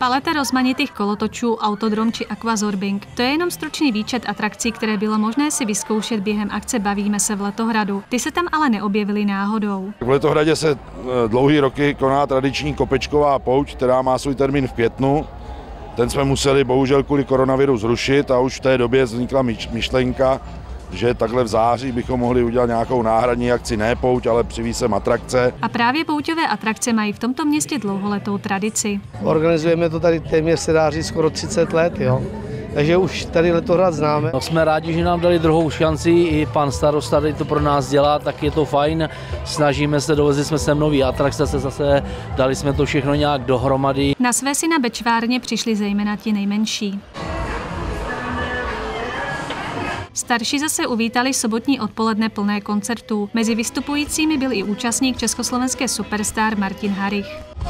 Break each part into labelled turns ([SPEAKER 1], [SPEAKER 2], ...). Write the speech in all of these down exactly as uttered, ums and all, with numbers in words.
[SPEAKER 1] Paleta rozmanitých kolotočů, autodrom či aquazorbing. To je jenom stručný výčet atrakcí, které bylo možné si vyzkoušet během akce Bavíme se v Letohradu. Ty se tam ale neobjevily náhodou.
[SPEAKER 2] V Letohradě se dlouhý roky koná tradiční kopečková pouť, která má svůj termín v květnu. Ten jsme museli bohužel kvůli koronaviru zrušit a už v té době vznikla myšlenka, že takhle v září bychom mohli udělat nějakou náhradní akci, ne pouť, ale přivízt sem atrakce.
[SPEAKER 1] A právě pouťové atrakce mají v tomto městě dlouholetou tradici.
[SPEAKER 3] Organizujeme to tady téměř, se dá říct, skoro třicet let, jo. Takže už tady Letohrad známe.
[SPEAKER 4] No, jsme rádi, že nám dali druhou šanci, i pan starosta tady to pro nás dělá, tak je to fajn. Snažíme se, dovezli jsme sem nový atrakce, se zase dali jsme to všechno nějak dohromady.
[SPEAKER 1] Na své si na Bečvárně přišli zejména ti nejmenší. Starší zase uvítali sobotní odpoledne plné koncertů. Mezi vystupujícími byl i účastník československé superstar Martin Harich.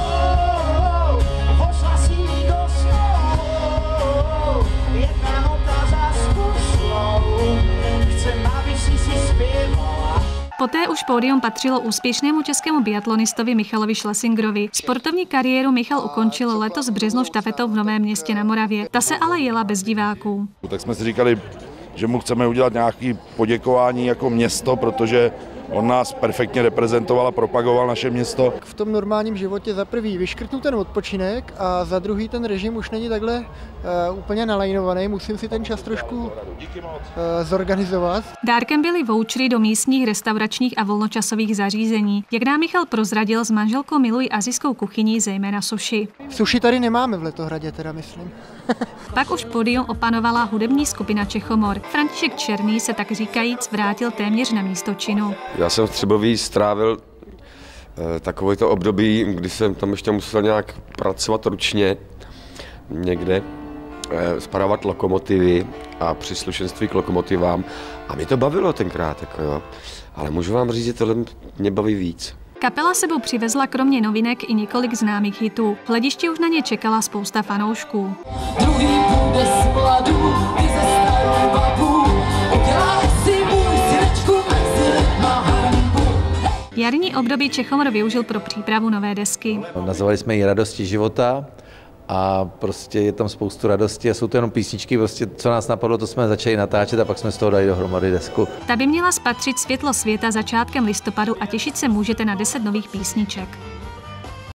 [SPEAKER 1] Poté už pódium patřilo úspěšnému českému biatlonistovi Michalovi Schlesingerovi. Sportovní kariéru Michal ukončil letos v březnu štafetou v Novém Městě na Moravě. Ta se ale jela bez diváků.
[SPEAKER 2] Tak jsme si říkali, že mu chceme udělat nějaké poděkování jako město, protože on nás perfektně reprezentoval a propagoval naše město.
[SPEAKER 5] V tom normálním životě za prvý vyškrtnu ten odpočinek a za druhý ten režim už není takhle uh, úplně nalajnovaný, musím si ten čas trošku uh, zorganizovat.
[SPEAKER 1] Dárkem byly vouchery do místních restauračních a volnočasových zařízení. Jak nám Michal prozradil, s manželkou milují asijskou kuchyni, zejména sushi.
[SPEAKER 5] Sushi tady nemáme v Letohradě, teda myslím.
[SPEAKER 1] Pak už pódium opanovala hudební skupina Čechomor. František Černý se tak říkajíc vrátil téměř na místo činu.
[SPEAKER 6] Já jsem v Třebový strávil e, takovéto období, kdy jsem tam ještě musel nějak pracovat ručně někde, e, spravovat lokomotivy a příslušenství k lokomotivám. A mě to bavilo tenkrát, jako jo. Ale můžu vám říct, že tohle mě baví víc.
[SPEAKER 1] Kapela sebou přivezla kromě novinek i několik známých hitů. V hledišti už na ně čekala spousta fanoušků. Druhý bude z mladů, ty ze starou babu, udělaj si můj srdečku mezi lidma hanbu. Jarní období Čechomor využil pro přípravu nové desky.
[SPEAKER 7] Nazvali jsme ji Radosti života a prostě je tam spoustu radosti a jsou to jenom písničky, prostě co nás napadlo, to jsme začali natáčet a pak jsme z toho dali dohromady desku.
[SPEAKER 1] Ta by měla spatřit světlo světa začátkem listopadu a těšit se můžete na deset nových písniček.